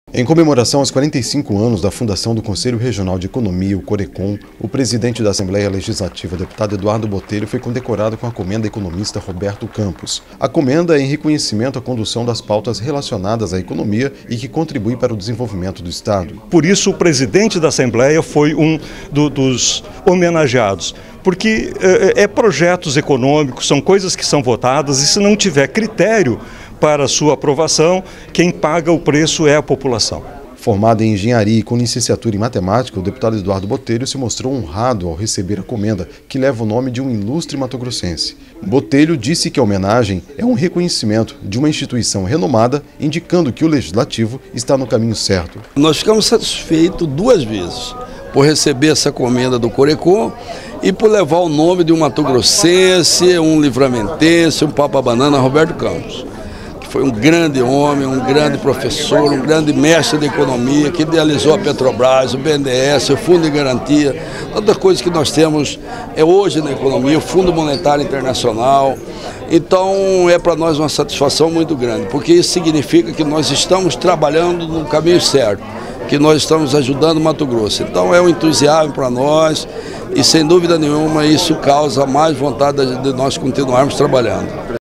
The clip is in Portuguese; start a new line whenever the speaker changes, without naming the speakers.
Em comemoração aos 45 anos da fundação do Conselho Regional de Economia, o CORECON, o presidente da Assembleia Legislativa, deputado Eduardo Botelho, foi condecorado com a comenda economista Roberto Campos. A comenda é em reconhecimento à condução das pautas relacionadas à economia e que contribui para o desenvolvimento do Estado.
Por isso, o presidente da Assembleia foi um dos homenageados. Porque projetos econômicos, são coisas que são votadas e se não tiver critério para sua aprovação, quem paga o preço é a população.
Formado em engenharia e com licenciatura em matemática, o deputado Eduardo Botelho se mostrou honrado ao receber a comenda, que leva o nome de um ilustre matogrossense. Botelho disse que a homenagem é um reconhecimento de uma instituição renomada, indicando que o Legislativo está no caminho certo.
Nós ficamos satisfeitos duas vezes por receber essa comenda do CORECON e por levar o nome de um matogrossense, um livramentense, um papa-banana, Roberto Campos. Foi um grande homem, um grande professor, um grande mestre de economia, que idealizou a Petrobras, o BNDES, o Fundo de Garantia, tantas coisas que nós temos hoje na economia, o Fundo Monetário Internacional. Então é para nós uma satisfação muito grande, porque isso significa que nós estamos trabalhando no caminho certo, que nós estamos ajudando o Mato Grosso. Então é um entusiasmo para nós e sem dúvida nenhuma isso causa mais vontade de nós continuarmos trabalhando.